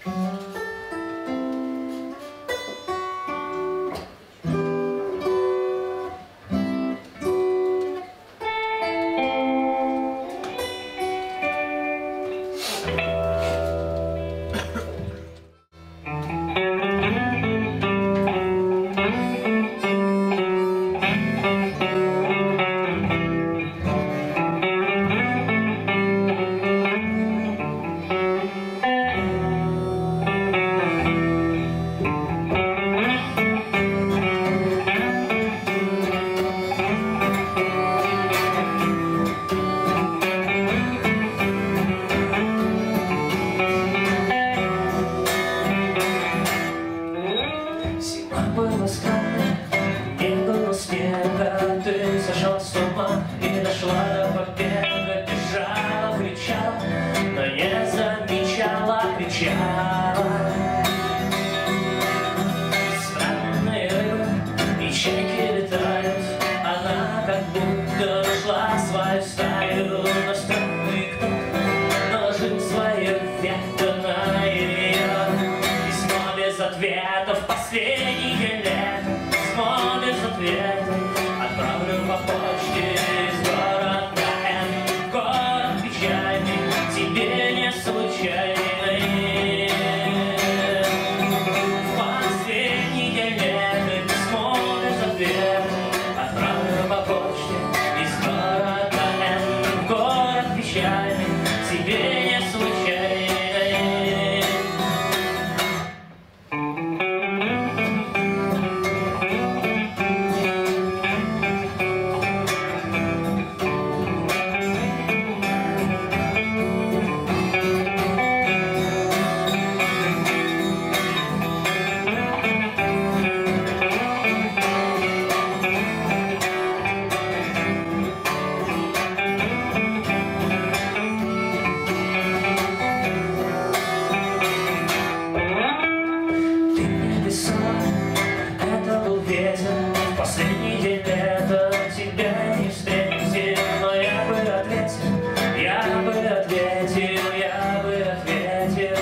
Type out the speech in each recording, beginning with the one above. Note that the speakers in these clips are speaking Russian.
Было странно, не было снега, ты сошла с ума и дошла до побега. Бежала, кричала, но не замечала, кричала. Странные рыбы и чайки летают, она как будто нашла свою стаю. Но странный кто наложил свое вето на ее. Письмо без ответов последние лет, письмо без ответа отправлю по почте из города Н. Город печальный, тебе не случайный. Последние лет, письмо без ответа отправлю по почте из города Н. Город печальный, тебе не случайный. Это был ветер, последний день лета, тебя не встретил, но я бы ответил, я бы ответил, я бы ответил.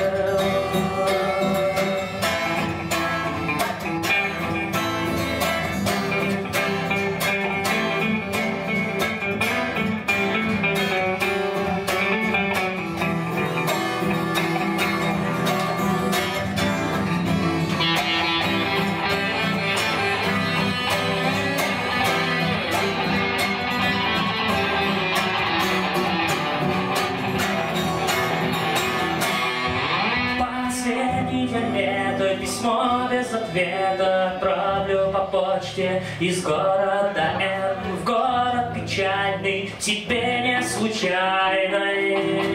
Это письмо без ответа отправлю по почте из города Н в город печальный, тебе не случайный.